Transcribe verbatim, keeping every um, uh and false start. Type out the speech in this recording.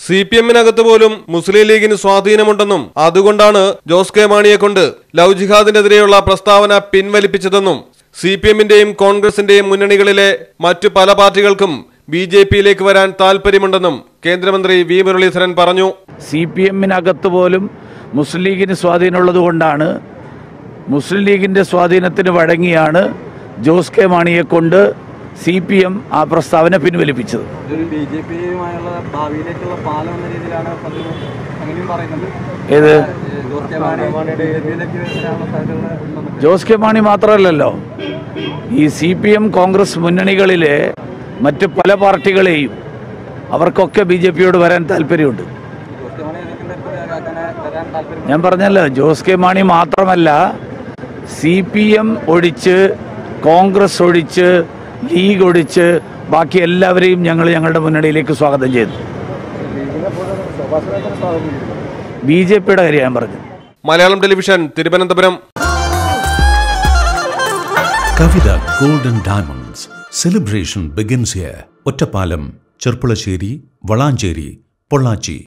C P എമ്മിനകത്ത് പോലും മുസ്ലിം ലീഗിന് സ്വാധീനമുണ്ടെന്നും അതുകൊണ്ടാണ് ജോസ് കെ മാണിയെ കൊണ്ട് ലവ് ജിഹാദിനെതിരെയുള്ള പ്രസ്താവന പിൻവലിപ്പിച്ചതെന്നും സി പി എമ്മിന്റെയും കോൺഗ്രസിന്റെയും മുന്നണികളിലെ മറ്റു പല പാർട്ടികൾക്കും ബി ജെ പിയിലേക്ക് വരാൻ താല്പര്യമുണ്ടെന്നും കേന്ദ്രമന്ത്രി വി മുരളീധരൻ പറഞ്ഞു. സി പി എമ്മിനകത്ത് പോലും മുസ്ലിം ലീഗിന് സ്വാധീനമുള്ളത് കൊണ്ടാണ് മുസ്ലിം ലീഗിന്റെ സ്വാധീനത്തിന് വഴങ്ങിയാണ് ജോസ് കെ മാണിയെ കൊണ്ട് സി പി എം ആ പ്രസ്താവന പിൻവലിപ്പിച്ചത്. ഏത് ജോസ് കെ മാണി മാത്രമല്ലല്ലോ, ഈ സി പി എം കോൺഗ്രസ് മുന്നണികളിലെ മറ്റ് പല പാർട്ടികളെയും അവർക്കൊക്കെ ബി ജെ പിയോട് വരാൻ താല്പര്യമുണ്ട്. ഞാൻ പറഞ്ഞല്ലോ, ജോസ് കെ മാണി മാത്രമല്ല, സി പി എം ഒഴിച്ച് കോൺഗ്രസ് ഒഴിച്ച് ലീഗ് ഒഴിച്ച് ബാക്കി എല്ലാവരെയും ഞങ്ങൾ ഞങ്ങളുടെ മുന്നണിയിലേക്ക് സ്വാഗതം ചെയ്തു. ബി ജെ പിയുടെ കാര്യം ഞാൻ പറഞ്ഞു. Malayalam television, Thiruvananthapuram. Kavitha golden diamonds celebration begins here. Ottapalam, Cherpulassery, Valanchery, Pollachi.